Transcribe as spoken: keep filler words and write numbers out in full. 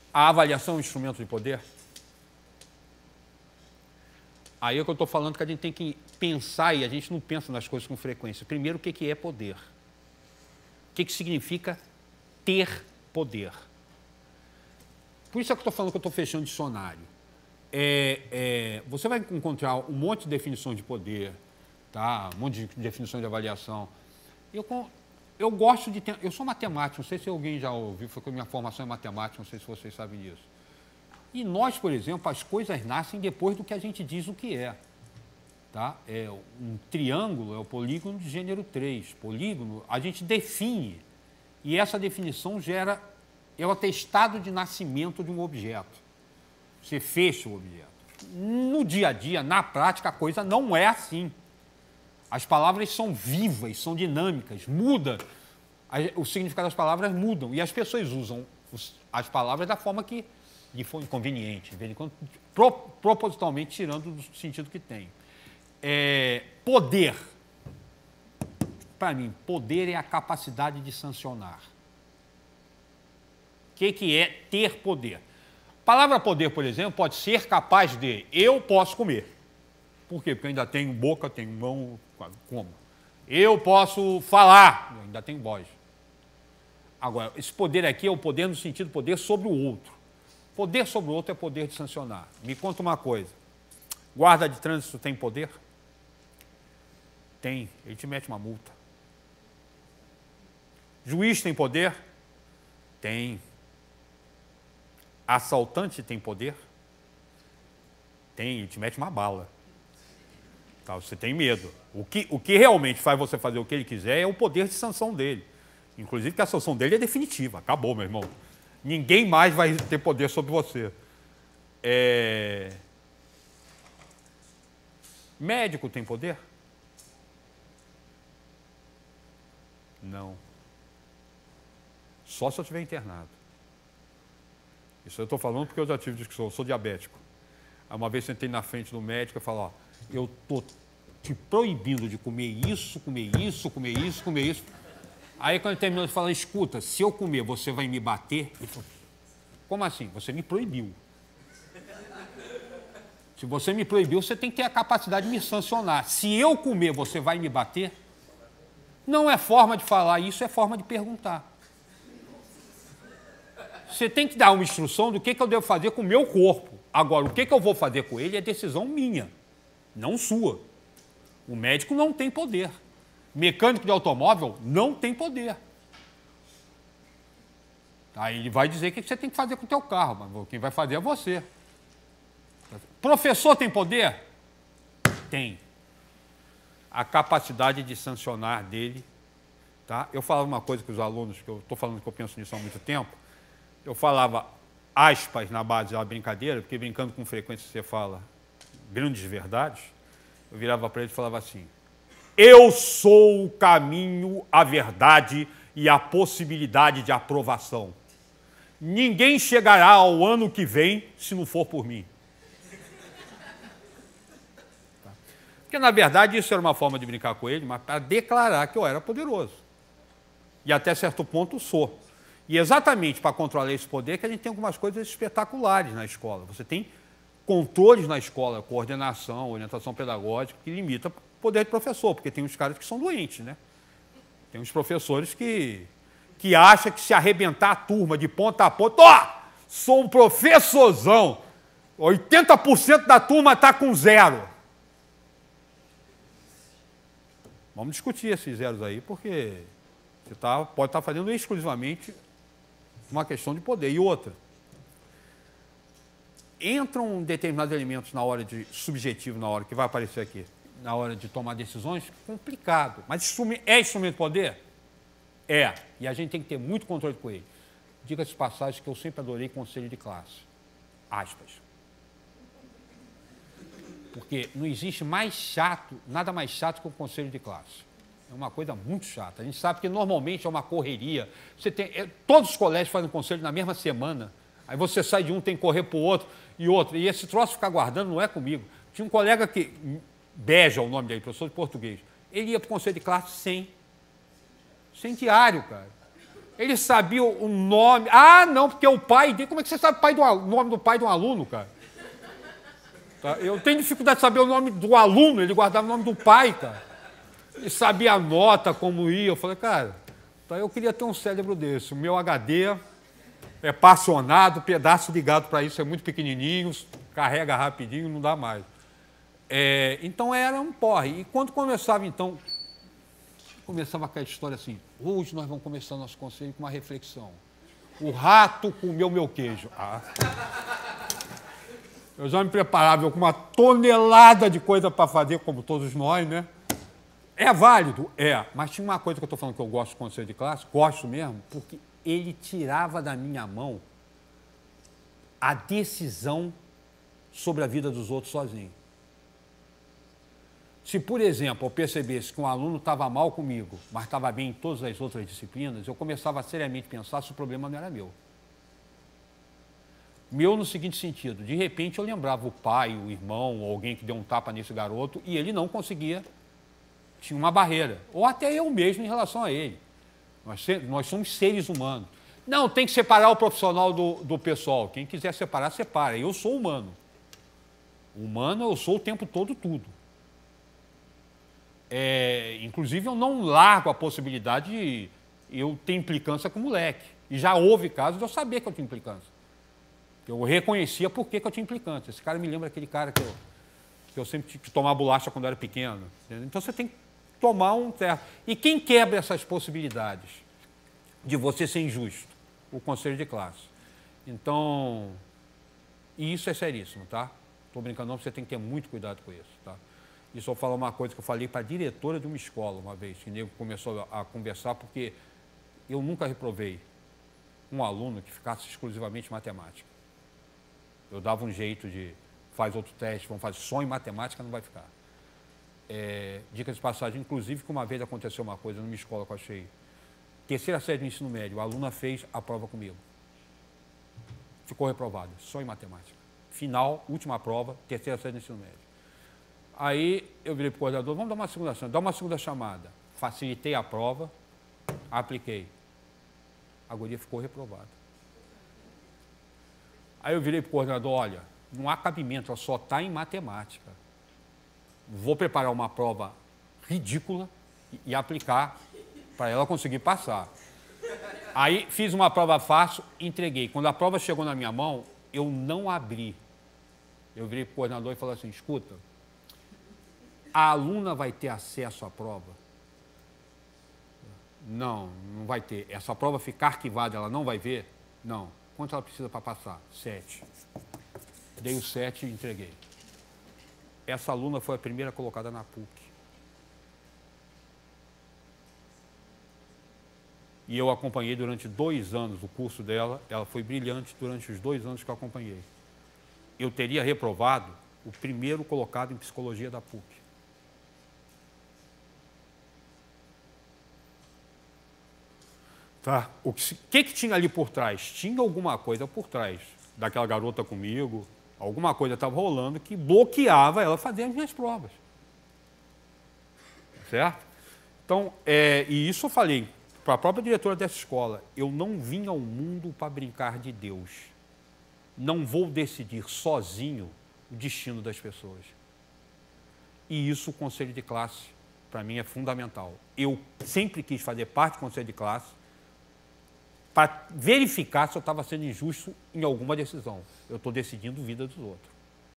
A avaliação é um instrumento de poder? Aí é que eu estou falando que a gente tem que pensar, e a gente não pensa nas coisas com frequência. Primeiro, o que é poder? O que significa ter poder? Por isso é que eu estou falando que eu estou fechando o dicionário. É, é, você vai encontrar um monte de definições de poder, tá? Um monte de definições de avaliação. Eu, eu gosto de ter... Eu sou matemático, não sei se alguém já ouviu, foi que a minha formação é matemática, não sei se vocês sabem disso. E nós, por exemplo, as coisas nascem depois do que a gente diz o que é. Tá? É um triângulo é o polígono de gênero três. Polígono, a gente define, e essa definição gera... É o atestado de nascimento de um objeto. Você fecha o objeto. No dia a dia, na prática, a coisa não é assim. As palavras são vivas, são dinâmicas, muda. O significado das palavras mudam. E as pessoas usam as palavras da forma que lhe for inconveniente, pro, propositalmente tirando do sentido que tem. É, poder. Para mim, poder é a capacidade de sancionar. O que, que é ter poder? A palavra poder, por exemplo, pode ser capaz de eu posso comer. Por quê? Porque eu ainda tenho boca, tenho mão, como? Eu posso falar, eu ainda tenho voz. Agora, esse poder aqui é o poder no sentido poder sobre o outro. Poder sobre o outro é poder de sancionar. Me conta uma coisa. Guarda de trânsito tem poder? Tem. Ele te mete uma multa. Juiz tem poder? Tem. Assaltante tem poder? Tem. Ele te mete uma bala. Tá, você tem medo. O que, o que realmente faz você fazer o que ele quiser é o poder de sanção dele. Inclusive que a sanção dele é definitiva. Acabou, meu irmão. Ninguém mais vai ter poder sobre você. É... Médico tem poder? Não. Só se eu estiver internado. Isso eu estou falando porque eu já tive discussão. Eu sou diabético. Aí uma vez sentei na frente do médico e falei, ó, eu estou te proibindo de comer isso, comer isso, comer isso, comer isso. Aí quando ele terminou, ele falou, escuta, se eu comer, você vai me bater? Ele falou, como assim? Você me proibiu. Se você me proibiu, você tem que ter a capacidade de me sancionar. Se eu comer, você vai me bater? Não é forma de falar isso, é forma de perguntar. Você tem que dar uma instrução do que, que eu devo fazer com o meu corpo. Agora, o que, que eu vou fazer com ele é decisão minha, não sua. O médico não tem poder. Mecânico de automóvel não tem poder. Aí ele vai dizer o que você tem que fazer com o teu carro, mas quem vai fazer é você. Professor tem poder? Tem. A capacidade de sancionar dele. Tá? Eu falava uma coisa com os alunos, que eu estou falando que eu penso nisso há muito tempo. Eu falava aspas na base da brincadeira, porque brincando com frequência você fala grandes verdades. Eu virava para ele e falava assim, eu sou o caminho, a verdade e a possibilidade de aprovação. Ninguém chegará ao ano que vem se não for por mim. Porque, na verdade, isso era uma forma de brincar com ele, mas para declarar que eu era poderoso. E até certo ponto sou. E exatamente para controlar esse poder que a gente tem algumas coisas espetaculares na escola. Você tem controles na escola, coordenação, orientação pedagógica, que limita o poder do professor, porque tem uns caras que são doentes, né? Tem uns professores que, que acham que se arrebentar a turma de ponta a ponta, ó, sou um professorzão, oitenta por cento da turma está com zero. Vamos discutir esses zeros aí, porque você tá, pode estar fazendo exclusivamente uma questão de poder. E outra, entram determinados elementos na hora de subjetivo, na hora que vai aparecer aqui, na hora de tomar decisões, complicado. Mas é instrumento de poder? É. E a gente tem que ter muito controle com ele. Diga-se passagem que eu sempre adorei conselho de classe. Aspas. Porque não existe mais chato, nada mais chato que o conselho de classe. É uma coisa muito chata. A gente sabe que normalmente é uma correria. Você tem, é, todos os colégios fazem conselho na mesma semana. Aí você sai de um, tem que correr para o outro e outro. E esse troço ficar guardando não é comigo. Tinha um colega que, Beja, o nome dele, professor de português, ele ia para o conselho de classe sem, sem diário, cara. Ele sabia o nome. Ah, não, porque é o pai dele. Como é que você sabe o pai do, nome do pai de um aluno, cara? Tá? Eu tenho dificuldade de saber o nome do aluno, ele guardava o nome do pai, cara. Ele sabia a nota, como ia. Eu falei, cara, tá, eu queria ter um cérebro desse. O meu H D é passionado, pedaço ligado para isso é muito pequenininho, carrega rapidinho, não dá mais. É, então era um porre. E quando começava, então, começava aquela história assim, hoje nós vamos começar nosso conselho com uma reflexão. O rato comeu meu queijo. Ah. Eu já me preparava com uma tonelada de coisa para fazer, como todos nós, né? É válido? É. Mas tinha uma coisa que eu estou falando que eu gosto do conselho de classe, gosto mesmo, porque ele tirava da minha mão a decisão sobre a vida dos outros sozinho. Se, por exemplo, eu percebesse que um aluno estava mal comigo, mas estava bem em todas as outras disciplinas, eu começava a seriamente pensar se o problema não era meu. Meu no seguinte sentido, de repente eu lembrava o pai, o irmão, ou alguém que deu um tapa nesse garoto e ele não conseguia, tinha uma barreira. Ou até eu mesmo em relação a ele. Nós, nós somos seres humanos. Não, tem que separar o profissional do, do pessoal. Quem quiser separar, separa. Eu sou humano. Humano, eu sou o tempo todo tudo. É, inclusive, eu não largo a possibilidade de eu ter implicância com o moleque. E já houve casos de eu saber que eu tinha implicância. Eu reconhecia por que, que eu tinha implicância. Esse cara me lembra aquele cara que eu, que eu sempre tive que tomar bolacha quando eu era pequeno. Entendeu? Então, você tem que tomar um certo. E quem quebra essas possibilidades de você ser injusto? O conselho de classe. Então, e isso é seríssimo, tá? Estou brincando, não, você tem que ter muito cuidado com isso, tá? E só falar uma coisa que eu falei para a diretora de uma escola uma vez, que o nego começou a conversar, porque eu nunca reprovei um aluno que ficasse exclusivamente em matemática. Eu dava um jeito de, faz outro teste, vamos fazer só em matemática, não vai ficar. É, dica de passagem, inclusive, que uma vez aconteceu uma coisa numa escola que eu achei, terceira série do ensino médio, a aluna fez a prova comigo. Ficou reprovada, só em matemática. Final, última prova, terceira série do ensino médio. Aí eu virei para o coordenador, vamos dar uma segunda chance, dá uma segunda chamada. Facilitei a prova, apliquei. A guria ficou reprovada. Aí eu virei para o coordenador, olha, não há cabimento, ela só está em matemática. Vou preparar uma prova ridícula e, e aplicar para ela conseguir passar. Aí fiz uma prova fácil, entreguei. Quando a prova chegou na minha mão, eu não abri. Eu virei para o coordenador e falei assim, escuta, a aluna vai ter acesso à prova? Não, não vai ter. Essa prova ficar arquivada, ela não vai ver? Não. Quanto ela precisa para passar? Sete. Dei o sete e entreguei. Essa aluna foi a primeira colocada na P U C. E eu acompanhei durante dois anos o curso dela. Ela foi brilhante durante os dois anos que eu acompanhei. Eu teria reprovado o primeiro colocado em psicologia da P U C. Tá? O que, que, que tinha ali por trás? Tinha alguma coisa por trás daquela garota comigo, alguma coisa estava rolando que bloqueava ela fazer as minhas provas. Certo? Então, é, e isso eu falei para a própria diretora dessa escola, eu não vim ao mundo para brincar de Deus. Não vou decidir sozinho o destino das pessoas. E isso o conselho de classe, para mim, é fundamental. Eu sempre quis fazer parte do conselho de classe para verificar se eu estava sendo injusto em alguma decisão. Eu estou decidindo a vida dos outros.